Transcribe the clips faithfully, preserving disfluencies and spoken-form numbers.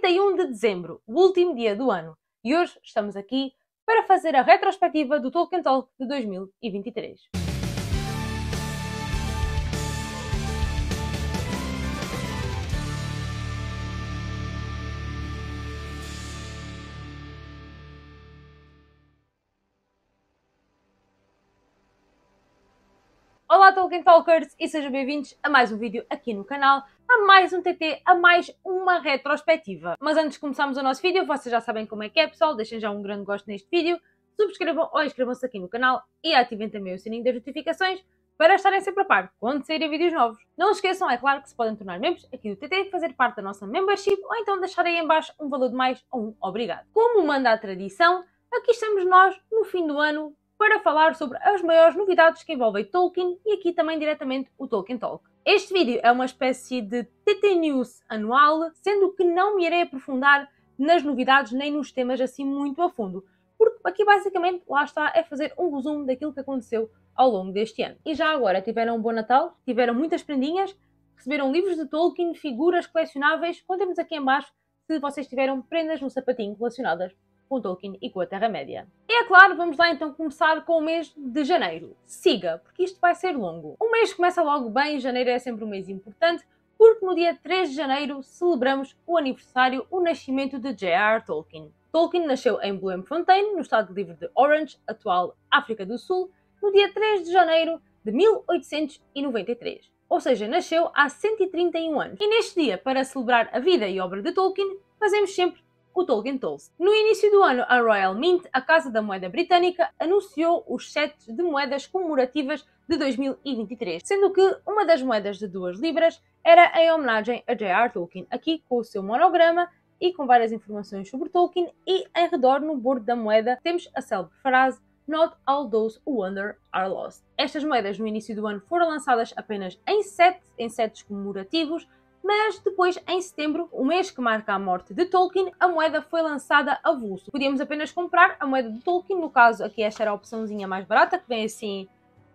trinta e um de dezembro, o último dia do ano, e hoje estamos aqui para fazer a retrospectiva do Tolkien Talk de dois mil e vinte e três. Olá Tolkien Talkers e sejam bem-vindos a mais um vídeo aqui no canal, a mais um T T, a mais uma retrospectiva. Mas antes de começarmos o nosso vídeo, vocês já sabem como é que é, pessoal, deixem já um grande gosto neste vídeo, subscrevam ou inscrevam-se aqui no canal e ativem também o sininho das notificações para estarem sempre a par quando saírem vídeos novos. Não se esqueçam, é claro, que se podem tornar membros aqui do T T, fazer parte da nossa membership ou então deixarem aí em baixo um valor de mais ou um obrigado. Como manda a tradição, aqui estamos nós no fim do ano para falar sobre as maiores novidades que envolvem Tolkien e aqui também diretamente o Tolkien Talk. Este vídeo é uma espécie de T T News anual, sendo que não me irei aprofundar nas novidades nem nos temas assim muito a fundo, porque aqui basicamente, lá está, é fazer um resumo daquilo que aconteceu ao longo deste ano. E já agora tiveram um bom Natal, tiveram muitas prendinhas, receberam livros de Tolkien, figuras colecionáveis, contem-nos aqui em baixo se vocês tiveram prendas no sapatinho relacionadas com Tolkien e com a Terra-média. E é claro, vamos lá então começar com o mês de janeiro. Siga, porque isto vai ser longo. O mês começa logo bem, janeiro é sempre um mês importante, porque no dia três de janeiro celebramos o aniversário, o nascimento de J R R Tolkien. Tolkien nasceu em Bloemfontein, no estado livre de Orange, atual África do Sul, no dia três de janeiro de mil oitocentos e noventa e três. Ou seja, nasceu há cento e trinta e um anos. E neste dia, para celebrar a vida e obra de Tolkien, fazemos sempre o Tolkien Toast. No início do ano, a Royal Mint, a Casa da Moeda Britânica, anunciou os sets de moedas comemorativas de dois mil e vinte e três, sendo que uma das moedas de duas libras era em homenagem a J R R Tolkien, aqui com o seu monograma e com várias informações sobre Tolkien, e em redor no bordo da moeda temos a célebre frase "Not all those who wander are lost". Estas moedas no início do ano foram lançadas apenas em sets, em sets comemorativos, mas depois, em setembro, o mês que marca a morte de Tolkien, a moeda foi lançada a avulso. Podíamos apenas comprar a moeda de Tolkien, no caso aqui esta era a opçãozinha mais barata, que vem assim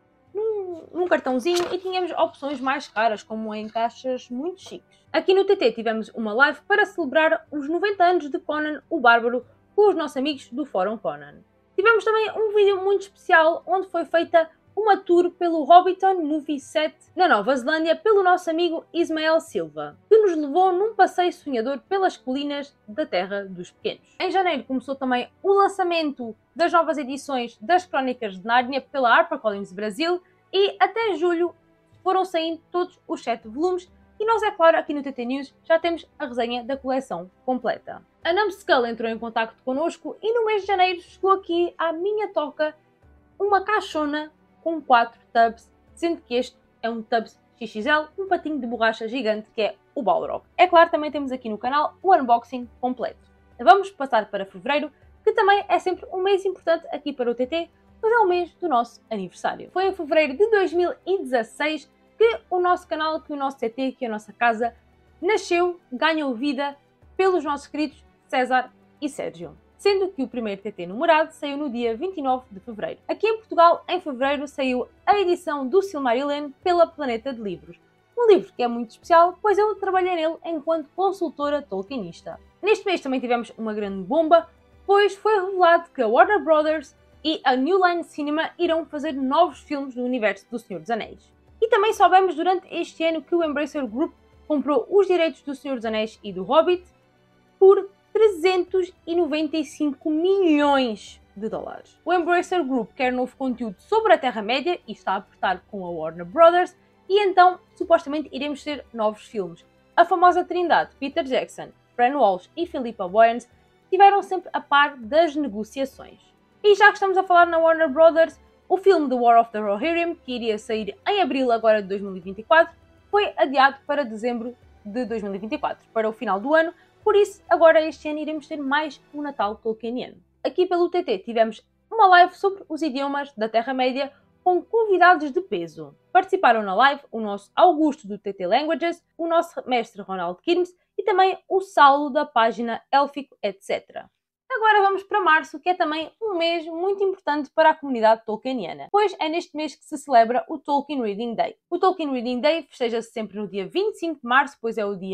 num, num cartãozinho, e tínhamos opções mais caras, como em caixas muito chiques. Aqui no T T tivemos uma live para celebrar os noventa anos de Conan o Bárbaro com os nossos amigos do Fórum Conan. Tivemos também um vídeo muito especial onde foi feita uma tour pelo Hobbiton Movie Set na Nova Zelândia pelo nosso amigo Ismael Silva, que nos levou num passeio sonhador pelas colinas da Terra dos Pequenos. Em janeiro começou também o lançamento das novas edições das Crónicas de Nárnia pela HarperCollins Brasil e até julho foram saindo todos os sete volumes e nós, é claro, aqui no T T News já temos a resenha da coleção completa. A Numskull entrou em contacto connosco e no mês de janeiro chegou aqui à minha toca uma caixona com quatro tubs, sendo que este é um tubs X X L, um patinho de borracha gigante que é o Balrog. É claro, também temos aqui no canal o unboxing completo. Vamos passar para fevereiro, que também é sempre um mês importante aqui para o T T, pois é o mês do nosso aniversário. Foi em fevereiro de dois mil e dezasseis que o nosso canal, que o nosso T T, que a nossa casa, nasceu, ganhou vida pelos nossos queridos César e Sérgio, sendo que o primeiro T T numerado saiu no dia vinte e nove de fevereiro. Aqui em Portugal, em fevereiro, saiu a edição do Silmarillion pela Planeta de Livros. Um livro que é muito especial, pois eu trabalhei nele enquanto consultora tolkienista. Neste mês também tivemos uma grande bomba, pois foi revelado que a Warner Brothers e a New Line Cinema irão fazer novos filmes do universo do Senhor dos Anéis. E também soubemos durante este ano que o Embracer Group comprou os direitos do Senhor dos Anéis e do Hobbit por trezentos e noventa e cinco milhões de dólares. O Embracer Group quer novo conteúdo sobre a Terra-média e está a apertar com a Warner Brothers, e então, supostamente, iremos ter novos filmes. A famosa trindade Peter Jackson, Fran Walsh e Philippa Boyens estiveram sempre a par das negociações. E já que estamos a falar na Warner Brothers, o filme The War of the Rohirrim, que iria sair em abril agora de dois mil e vinte e quatro, foi adiado para dezembro de dois mil e vinte e quatro, para o final do ano. Por isso, agora este ano iremos ter mais um Natal tolkieniano. Aqui pelo T T tivemos uma live sobre os idiomas da Terra-média com convidados de peso. Participaram na live o nosso Augusto do T T Languages, o nosso mestre Ronald Kirmes e também o Saulo da página Élfico, etcétera. Agora vamos para março, que é também um mês muito importante para a comunidade tolkieniana, pois é neste mês que se celebra o Tolkien Reading Day. O Tolkien Reading Day festeja-se sempre no dia vinte e cinco de março, pois é o dia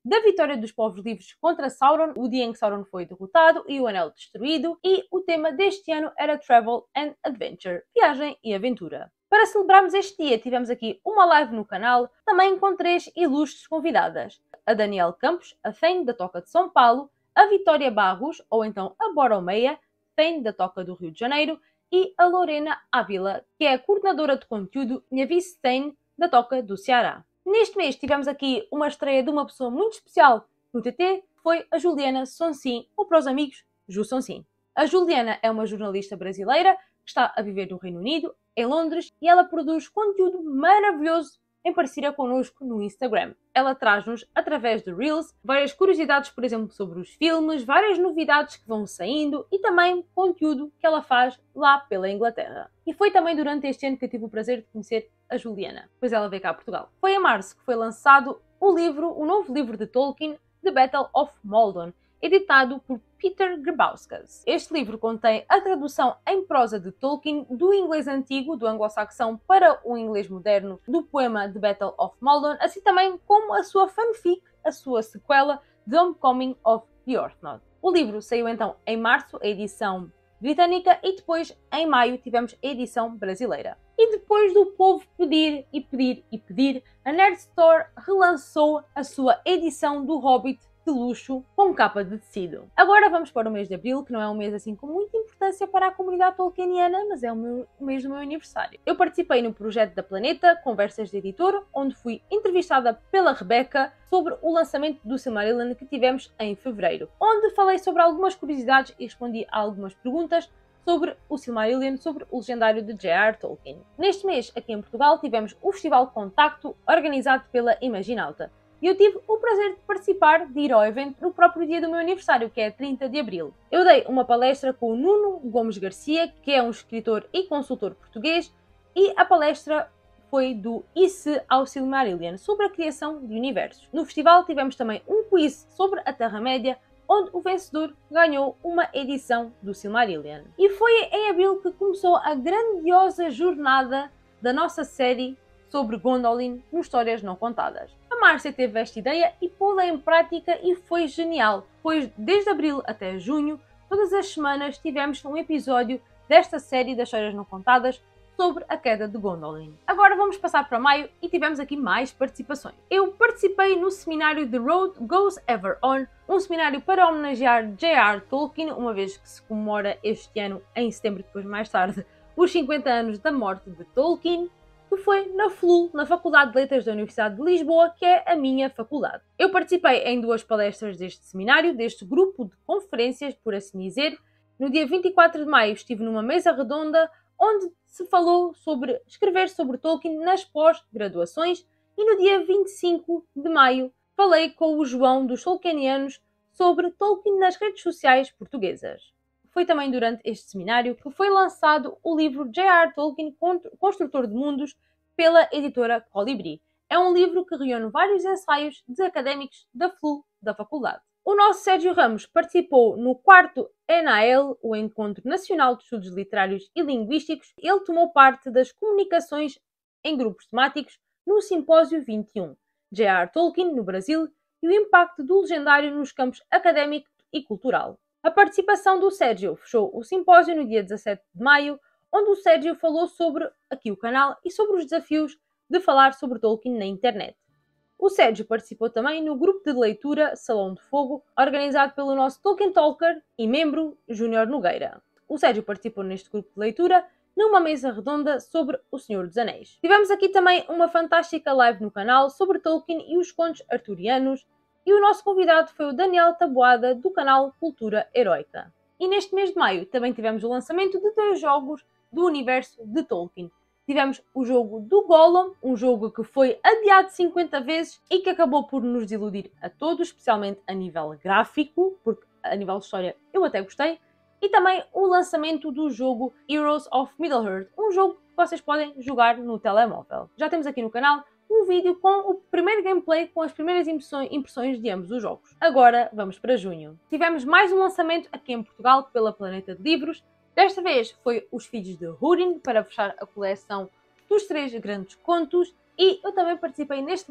da vitória dos povos livres contra Sauron, o dia em que Sauron foi derrotado e o Anel destruído, e o tema deste ano era Travel and Adventure, viagem e aventura. Para celebrarmos este dia, tivemos aqui uma live no canal, também com três ilustres convidadas. A Danielle Campos, a Thane da Toca de São Paulo, a Vitória Barros, ou então a Boromeia, Thane da Toca do Rio de Janeiro, e a Lorena Ávila, que é a coordenadora de conteúdo e a vice-Thane da Toca do Ceará. Neste mês tivemos aqui uma estreia de uma pessoa muito especial no T T, que foi a Juliana Sonsim, ou para os amigos, Ju Sonsim. A Juliana é uma jornalista brasileira que está a viver no Reino Unido, em Londres, e ela produz conteúdo maravilhoso em parceria connosco no Instagram. Ela traz-nos, através de Reels, várias curiosidades, por exemplo, sobre os filmes, várias novidades que vão saindo e também conteúdo que ela faz lá pela Inglaterra. E foi também durante este ano que eu tive o prazer de conhecer a Juliana, pois ela veio cá a Portugal. Foi em março que foi lançado o livro, o novo livro de Tolkien, The Battle of Maldon, editado por Peter Grabowskas. Este livro contém a tradução em prosa de Tolkien do inglês antigo, do anglo-saxão, para o inglês moderno do poema The Battle of Maldon, assim também como a sua fanfic, a sua sequela, The Homecoming of the Orthnod. O livro saiu então em março, a edição britânica, e depois, em maio, tivemos a edição brasileira. E depois do povo pedir e pedir e pedir, a Nerd Store relançou a sua edição do Hobbit de luxo com capa de tecido. Agora vamos para o mês de abril, que não é um mês assim com muita importância para a comunidade tolkieniana, mas é o, meu, o mês do meu aniversário. Eu participei no projeto da Planeta, Conversas de Editor, onde fui entrevistada pela Rebeca sobre o lançamento do Silmarillion que tivemos em fevereiro, onde falei sobre algumas curiosidades e respondi a algumas perguntas sobre o Silmarillion, sobre o legendário de J R Tolkien. Neste mês, aqui em Portugal, tivemos o Festival Contacto, organizado pela Imaginalta. E eu tive o prazer de participar, de ir ao evento no próprio dia do meu aniversário, que é trinta de abril. Eu dei uma palestra com o Nuno Gomes Garcia, que é um escritor e consultor português, e a palestra foi do Isso ao Silmarillion, sobre a criação de universos. No festival tivemos também um quiz sobre a Terra-média, onde o vencedor ganhou uma edição do Silmarillion. E foi em abril que começou a grandiosa jornada da nossa série sobre Gondolin no Histórias Não Contadas. A Márcia teve esta ideia e pô-la em prática e foi genial, pois desde abril até junho, todas as semanas tivemos um episódio desta série das Histórias Não Contadas sobre a queda de Gondolin. Agora vamos passar para maio e tivemos aqui mais participações. Eu participei no seminário The Road Goes Ever On, um seminário para homenagear J R Tolkien, uma vez que se comemora este ano, em setembro, depois mais tarde, os cinquenta anos da morte de Tolkien, que foi na F L U, na Faculdade de Letras da Universidade de Lisboa, que é a minha faculdade. Eu participei em duas palestras deste seminário, deste grupo de conferências, por assim dizer. No dia vinte e quatro de maio estive numa mesa redonda onde se falou sobre escrever sobre Tolkien nas pós-graduações, e no dia vinte e cinco de maio falei com o João dos Tolkienianos sobre Tolkien nas redes sociais portuguesas. Foi também durante este seminário que foi lançado o livro J R Tolkien, Construtor de Mundos, pela editora Colibri. É um livro que reúne vários ensaios de académicos da F L U da faculdade. O nosso Sérgio Ramos participou no quarto N A L, o Encontro Nacional de Estudos Literários e Linguísticos. Ele tomou parte das comunicações em grupos temáticos no Simpósio vinte e um, J R Tolkien no Brasil e o impacto do legendário nos campos académico e cultural. A participação do Sérgio fechou o simpósio no dia dezassete de maio, onde o Sérgio falou sobre aqui o canal e sobre os desafios de falar sobre Tolkien na internet. O Sérgio participou também no grupo de leitura Salão de Fogo, organizado pelo nosso Tolkien Talker e membro Júnior Nogueira. O Sérgio participou neste grupo de leitura numa mesa redonda sobre O Senhor dos Anéis. Tivemos aqui também uma fantástica live no canal sobre Tolkien e os contos arturianos, e o nosso convidado foi o Daniel Taboada, do canal Cultura Heroica. E neste mês de maio também tivemos o lançamento de dois jogos do universo de Tolkien. Tivemos o jogo do Gollum, um jogo que foi adiado cinquenta vezes e que acabou por nos iludir a todos, especialmente a nível gráfico, porque a nível de história eu até gostei. E também o lançamento do jogo Heroes of Middle-earth, um jogo que vocês podem jogar no telemóvel. Já temos aqui no canal um vídeo com o primeiro gameplay, com as primeiras impressões de ambos os jogos. Agora vamos para junho. Tivemos mais um lançamento aqui em Portugal pela Planeta de Livros. Desta vez foi Os Filhos de Húrin, para fechar a coleção dos três grandes contos, e eu também participei neste livro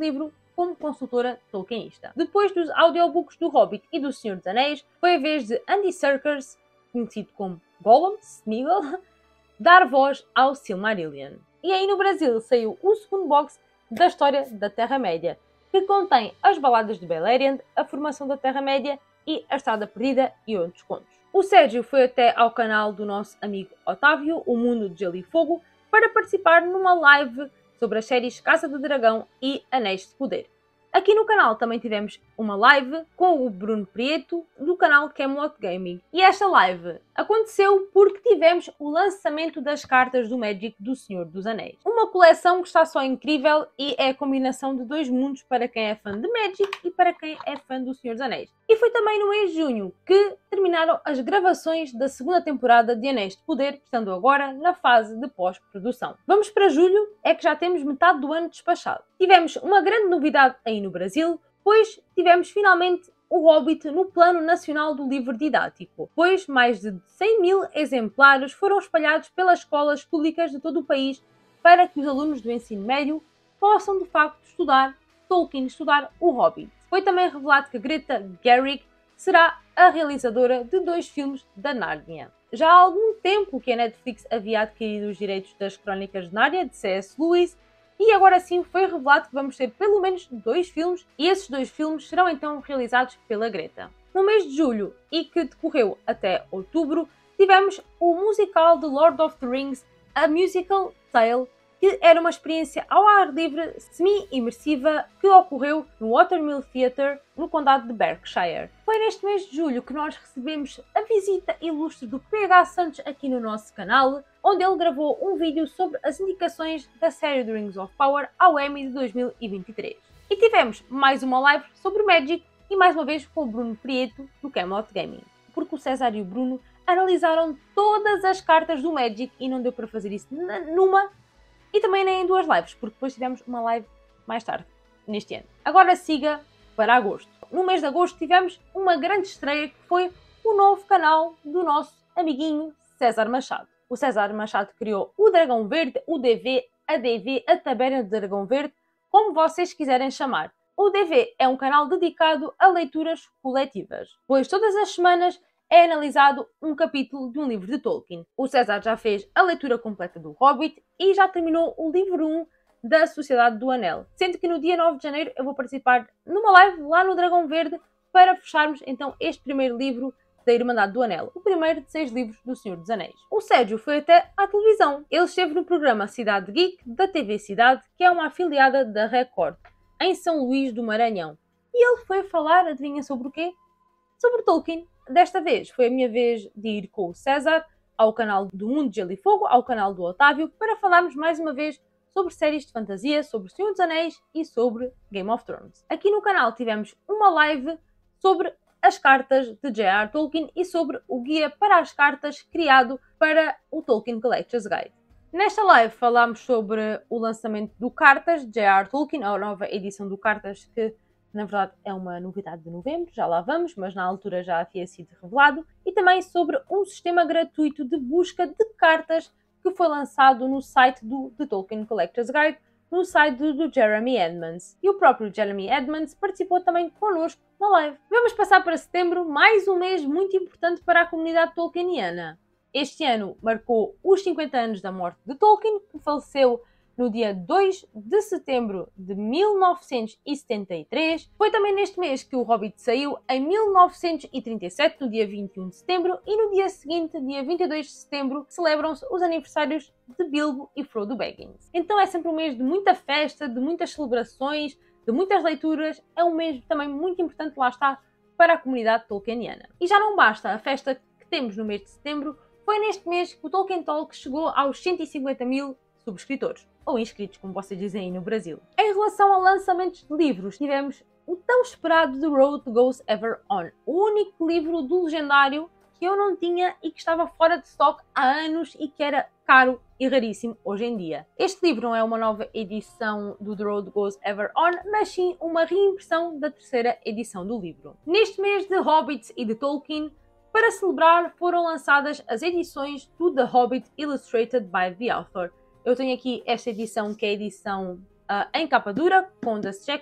como consultora tolkienista. Depois dos audiobooks do Hobbit e do Senhor dos Anéis, foi a vez de Andy Serkis, conhecido como Gollum, Smeagol, dar voz ao Silmarillion. E aí no Brasil saiu o segundo box da história da Terra-média, que contém as baladas de Beleriand, a formação da Terra-média e a Estrada Perdida e outros contos. O Sérgio foi até ao canal do nosso amigo Otávio, O Mundo de Gelo e Fogo, para participar numa live sobre as séries Casa do Dragão e Anéis de Poder. Aqui no canal também tivemos uma live com o Bruno Prieto, do canal Camelot Gaming. E esta live aconteceu porque tivemos o lançamento das cartas do Magic do Senhor dos Anéis. Uma coleção que está só incrível e é a combinação de dois mundos para quem é fã de Magic e para quem é fã do Senhor dos Anéis. E foi também no mês de junho que terminaram as gravações da segunda temporada de Anéis de Poder, estando agora na fase de pós-produção. Vamos para julho, é que já temos metade do ano despachado. Tivemos uma grande novidade aí no Brasil, pois tivemos finalmente o Hobbit no Plano Nacional do Livro Didático, pois mais de cem mil exemplares foram espalhados pelas escolas públicas de todo o país para que os alunos do ensino médio possam de facto estudar Tolkien, estudar o Hobbit. Foi também revelado que Greta Gerwig será a realizadora de dois filmes da Nárnia. Já há algum tempo que a Netflix havia adquirido os direitos das Crónicas de Nárnia, de C S Lewis, e agora sim foi revelado que vamos ter pelo menos dois filmes, e esses dois filmes serão então realizados pela Greta. No mês de julho, e que decorreu até outubro, tivemos o musical de Lord of the Rings, A Musical Tale, que era uma experiência ao ar livre, semi-imersiva, que ocorreu no Watermill Theatre, no condado de Berkshire. Foi neste mês de julho que nós recebemos a visita ilustre do P H Santos aqui no nosso canal, onde ele gravou um vídeo sobre as indicações da série The Rings of Power ao Emmy de dois mil e vinte e três. E tivemos mais uma live sobre Magic, e mais uma vez com o Bruno Prieto, do Camelot Gaming. Porque o César e o Bruno analisaram todas as cartas do Magic e não deu para fazer isso numa, e também nem em duas lives, porque depois tivemos uma live mais tarde, neste ano. Agora siga para agosto. No mês de agosto tivemos uma grande estreia, que foi o novo canal do nosso amiguinho César Machado. O César Machado criou o Dragão Verde, o D V, a D V, a Taberna do Dragão Verde, como vocês quiserem chamar. O D V é um canal dedicado a leituras coletivas, pois todas as semanas é analisado um capítulo de um livro de Tolkien. O César já fez a leitura completa do Hobbit e já terminou o livro um da Sociedade do Anel. Sendo que no dia nove de janeiro eu vou participar numa live lá no Dragão Verde para fecharmos então este primeiro livro da Irmandade do Anel, o primeiro de seis livros do Senhor dos Anéis. O Sérgio foi até à televisão. Ele esteve no programa Cidade Geek da T V Cidade, que é uma afiliada da Record, em São Luís do Maranhão. E ele foi falar, adivinha sobre o quê? Sobre Tolkien. Desta vez foi a minha vez de ir com o César ao canal do Mundo de Gelo e Fogo, ao canal do Otávio, para falarmos mais uma vez sobre séries de fantasia, sobre o Senhor dos Anéis e sobre Game of Thrones. Aqui no canal tivemos uma live sobre as cartas de J R R Tolkien e sobre o guia para as cartas criado para o Tolkien Collector's Guide. Nesta live falámos sobre o lançamento do Cartas de J R R Tolkien, a nova edição do Cartas, que na verdade é uma novidade de novembro, já lá vamos, mas na altura já havia sido revelado, e também sobre um sistema gratuito de busca de cartas que foi lançado no site do The Tolkien Collector's Guide, no site do, do Jeremy Edmonds. E o próprio Jeremy Edmonds participou também connosco na live. Vamos passar para setembro, mais um mês muito importante para a comunidade tolkieniana. Este ano marcou os cinquenta anos da morte de Tolkien, que faleceu no dia dois de setembro de mil novecentos e setenta e três. Foi também neste mês que o Hobbit saiu, em mil novecentos e trinta e sete, no dia vinte e um de setembro, e no dia seguinte, dia vinte e dois de setembro, celebram-se os aniversários de Bilbo e Frodo Baggins. Então é sempre um mês de muita festa, de muitas celebrações, de muitas leituras. É um mês também muito importante, lá está, para a comunidade tolkieniana. E já não basta a festa que temos no mês de setembro, foi neste mês que o Tolkien Talk chegou aos cento e cinquenta mil subscritores, ou inscritos, como vocês dizem aí no Brasil. Em relação a lançamentos de livros, tivemos o tão esperado The Road Goes Ever On, o único livro do Legendário que eu não tinha e que estava fora de stock há anos e que era caro e raríssimo hoje em dia. Este livro não é uma nova edição do The Road Goes Ever On, mas sim uma reimpressão da terceira edição do livro. Neste mês de Hobbits e de Tolkien, para celebrar, foram lançadas as edições do The Hobbit Illustrated by the Author. Eu tenho aqui esta edição, que é a edição uh, em capa dura, com dust jacket,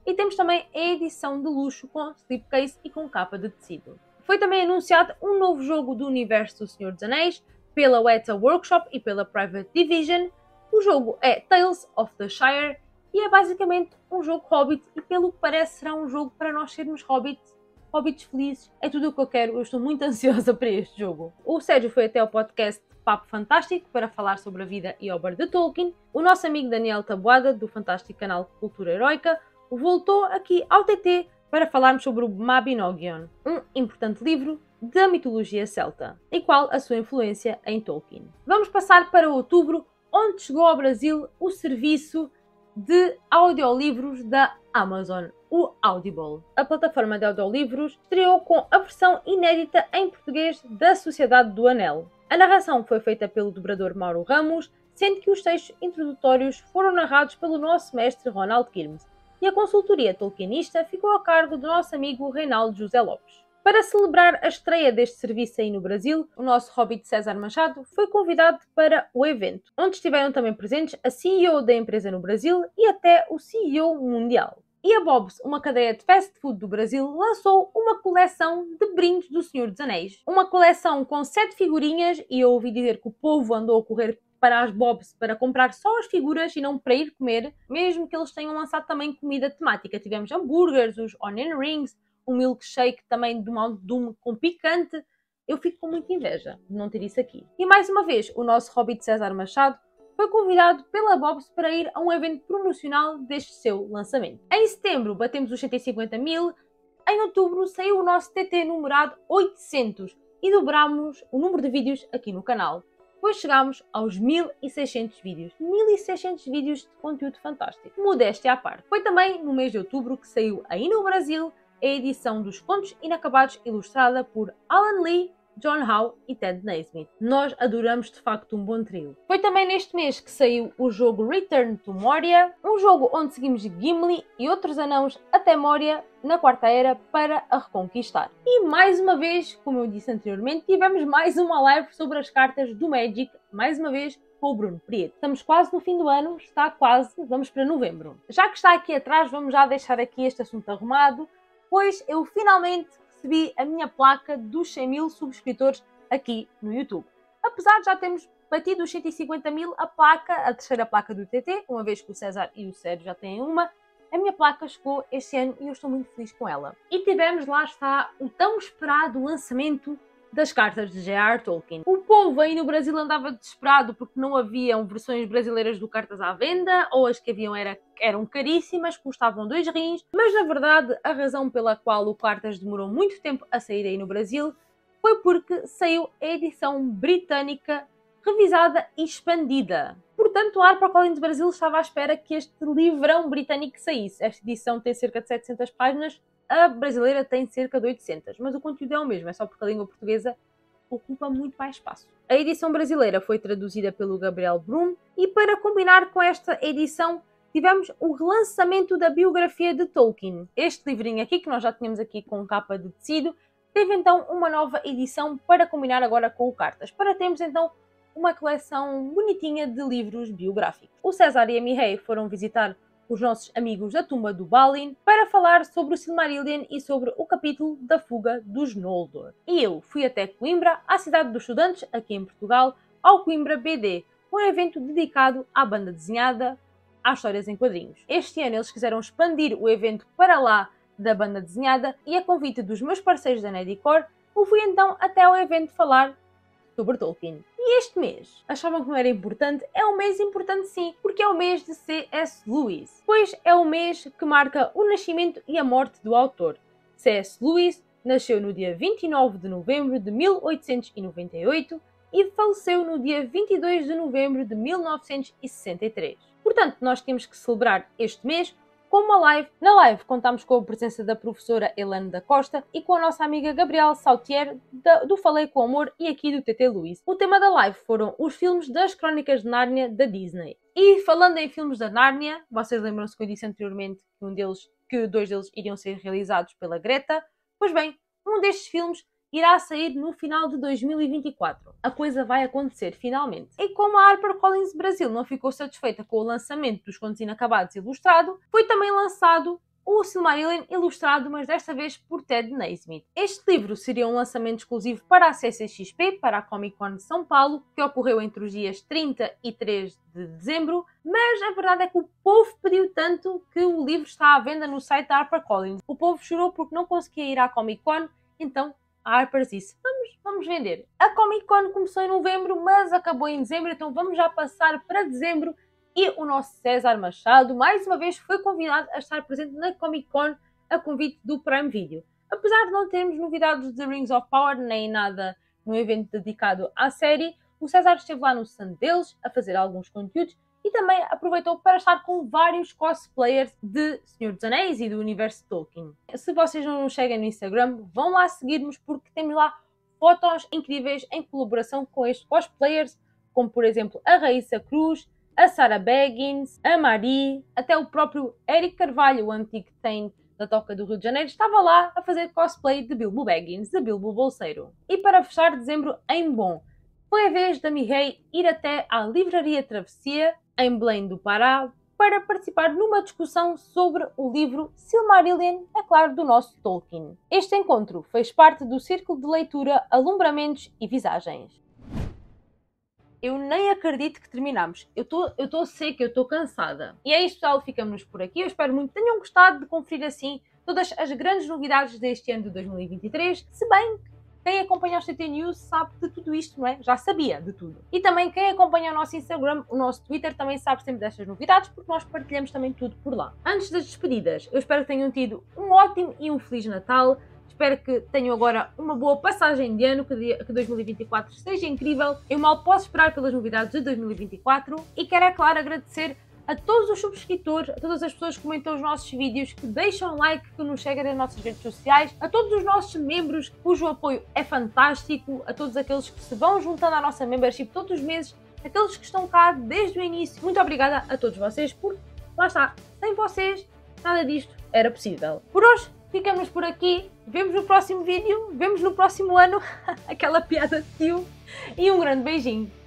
e temos também a edição de luxo com slipcase e com capa de tecido. Foi também anunciado um novo jogo do universo do Senhor dos Anéis pela Weta Workshop e pela Private Division. O jogo é Tales of the Shire e é basicamente um jogo Hobbit e pelo que parece será um jogo para nós sermos Hobbits, Hobbits felizes. É tudo o que eu quero, eu estou muito ansiosa para este jogo. O Sérgio foi até ao podcast Papo Fantástico para falar sobre a vida e obra de Tolkien. O nosso amigo Daniel Taboada, do fantástico canal Cultura Heroica, voltou aqui ao T T para falarmos sobre o Mabinogion, um importante livro da mitologia celta, e qual a sua influência em Tolkien. Vamos passar para outubro, onde chegou ao Brasil o serviço de audiolivros da Amazon, o Audible. A plataforma de audiolivros estreou com a versão inédita em português da Sociedade do Anel. A narração foi feita pelo dobrador Mauro Ramos, sendo que os textos introdutórios foram narrados pelo nosso mestre Ronald Kirmes, e a consultoria tolkienista ficou a cargo do nosso amigo Reinaldo José Lopes. Para celebrar a estreia deste serviço aí no Brasil, o nosso hobbit César Machado foi convidado para o evento, onde estiveram também presentes a C E O da empresa no Brasil e até o C E O mundial. E a Bob's, uma cadeia de fast food do Brasil, lançou uma coleção de brindes do Senhor dos Anéis. Uma coleção com sete figurinhas, e eu ouvi dizer que o povo andou a correr para as Bob's para comprar só as figuras e não para ir comer, mesmo que eles tenham lançado também comida temática. Tivemos hambúrgueres, os onion rings, um milkshake também do Mount Doom com picante. Eu fico com muita inveja de não ter isso aqui. E mais uma vez, o nosso hobbit César Machado foi convidado pela Bob's para ir a um evento promocional deste seu lançamento. Em setembro batemos os cento e cinquenta mil, em outubro saiu o nosso T T numerado oitocentos e dobramos o número de vídeos aqui no canal. Depois chegámos aos mil e seiscentos vídeos. mil e seiscentos vídeos de conteúdo fantástico. Modéstia à parte. Foi também no mês de outubro que saiu aí no Brasil a edição dos Contos Inacabados ilustrada por Alan Lee, John Howe e Ted Naismith. Nós adoramos de facto um bom trio. Foi também neste mês que saiu o jogo Return to Moria, um jogo onde seguimos Gimli e outros anãos até Moria na Quarta Era para a reconquistar. E mais uma vez, como eu disse anteriormente, tivemos mais uma live sobre as cartas do Magic, mais uma vez com o Bruno Prieto. Estamos quase no fim do ano, está quase, vamos para novembro. Já que está aqui atrás, vamos já deixar aqui este assunto arrumado, pois eu finalmente recebi a minha placa dos cem mil subscritores aqui no YouTube. Apesar de já termos batido os cento e cinquenta mil, a placa, a terceira placa do T T, uma vez que o César e o Sérgio já têm uma, a minha placa chegou este ano e eu estou muito feliz com ela. E tivemos, lá está, o tão esperado lançamento das cartas de J R Tolkien. O povo aí no Brasil andava desesperado porque não haviam versões brasileiras do Cartas à venda, ou as que haviam era, eram caríssimas, custavam dois rins, mas na verdade a razão pela qual o Cartas demorou muito tempo a sair aí no Brasil foi porque saiu a edição britânica revisada e expandida. Portanto, a HarperCollins Brasil estava à espera que este livrão britânico saísse. Esta edição tem cerca de setecentas páginas, a brasileira tem cerca de oitocentas, mas o conteúdo é o mesmo, é só porque a língua portuguesa ocupa muito mais espaço. A edição brasileira foi traduzida pelo Gabriel Brum e para combinar com esta edição tivemos o relançamento da biografia de Tolkien. Este livrinho aqui, que nós já tínhamos aqui com capa de tecido, teve então uma nova edição para combinar agora com o Cartas, para termos então uma coleção bonitinha de livros biográficos. O César e a Mihei foram visitar os nossos amigos da tumba do Balin para falar sobre o Silmarillion e sobre o capítulo da fuga dos Noldor. E eu fui até Coimbra, à cidade dos estudantes, aqui em Portugal, ao Coimbra B D, um evento dedicado à banda desenhada, às histórias em quadrinhos. Este ano eles quiseram expandir o evento para lá da banda desenhada e a convite dos meus parceiros da Nedicor, eu fui então até ao evento falar sobre Tolkien. E este mês, achavam que não era importante? É um mês importante sim, porque é o mês de C S Lewis. Pois é o mês que marca o nascimento e a morte do autor. C S Lewis nasceu no dia vinte e nove de novembro de mil oitocentos e noventa e oito e faleceu no dia vinte e dois de novembro de mil novecentos e sessenta e três. Portanto, nós temos que celebrar este mês com uma live. Na live contámos com a presença da professora Helene da Costa e com a nossa amiga Gabriela Saltier do Falei com Amor e aqui do T T Luís. O tema da live foram os filmes das Crónicas de Nárnia da Disney. E falando em filmes da Nárnia, vocês lembram-se que eu disse anteriormente que, um deles, que dois deles iriam ser realizados pela Greta? Pois bem, um destes filmes irá sair no final de dois mil e vinte e quatro. A coisa vai acontecer, finalmente. E como a HarperCollins Brasil não ficou satisfeita com o lançamento dos Contos Inacabados ilustrado, foi também lançado o Silmarillion ilustrado, mas desta vez por Ted Naismith. Este livro seria um lançamento exclusivo para a C C X P, para a Comic Con de São Paulo, que ocorreu entre os dias trinta e três de dezembro, mas a verdade é que o povo pediu tanto que o livro está à venda no site da HarperCollins. O povo chorou porque não conseguia ir à Comic Con, então a Harper disse, vamos, vamos vender. A Comic Con começou em novembro, mas acabou em dezembro, então vamos já passar para dezembro. E o nosso César Machado, mais uma vez, foi convidado a estar presente na Comic Con a convite do Prime Video. Apesar de não termos novidades de Rings of Power, nem nada no evento dedicado à série, o César esteve lá no stand deles a fazer alguns conteúdos e também aproveitou para estar com vários cosplayers de Senhor dos Anéis e do universo Tolkien. Se vocês não nos seguem no Instagram, vão lá seguir-nos porque temos lá fotos incríveis em colaboração com estes cosplayers, como por exemplo a Raíssa Cruz, a Sarah Baggins, a Marie, até o próprio Eric Carvalho, o antigo Tain da Toca do Rio de Janeiro, estava lá a fazer cosplay de Bilbo Baggins, de Bilbo Bolseiro. E para fechar dezembro em bom, foi a vez da Mihei ir até à Livraria Travessia, em Belém do Pará, para participar numa discussão sobre o livro Silmarillion, é claro, do nosso Tolkien. Este encontro fez parte do círculo de leitura Alumbramentos e Visagens. Eu nem acredito que terminamos. Eu estou seca, eu estou cansada. E é isto, pessoal. Ficamos por aqui. Eu espero muito que tenham gostado de conferir assim todas as grandes novidades deste ano de dois mil e vinte e três. Se bem que quem acompanha os T T News sabe de tudo isto, não é? Já sabia de tudo. E também quem acompanha o nosso Instagram, o nosso Twitter, também sabe sempre destas novidades, porque nós partilhamos também tudo por lá. Antes das despedidas, eu espero que tenham tido um ótimo e um Feliz Natal. Espero que tenham agora uma boa passagem de ano, que dois mil e vinte e quatro seja incrível. Eu mal posso esperar pelas novidades de dois mil e vinte e quatro e quero, é claro, agradecer a todos os subscritores, a todas as pessoas que comentam os nossos vídeos, que deixam like, que nos seguem nas nossas redes sociais, a todos os nossos membros cujo apoio é fantástico, a todos aqueles que se vão juntando à nossa membership todos os meses, aqueles que estão cá desde o início. Muito obrigada a todos vocês, porque lá está, sem vocês nada disto era possível. Por hoje ficamos por aqui, vemos no próximo vídeo, vemos no próximo ano, aquela piada de tio, e um grande beijinho.